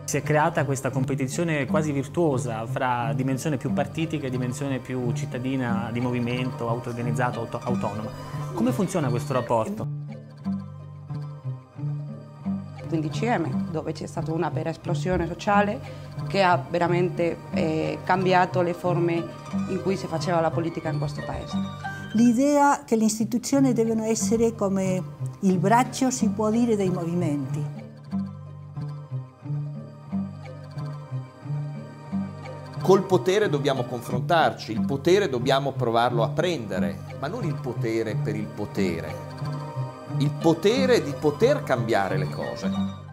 Si è creata questa competizione quasi virtuosa fra dimensione più partitica e dimensione più cittadina, di movimento, auto-organizzato, autonoma. Come funziona questo rapporto? 15M, dove c'è stata una vera esplosione sociale che ha veramente cambiato le forme in cui si faceva la politica in questo paese. L'idea che le istituzioni devono essere come il braccio, si può dire, dei movimenti. Col potere dobbiamo confrontarci, il potere dobbiamo provarlo a prendere, ma non il potere per il potere di poter cambiare le cose.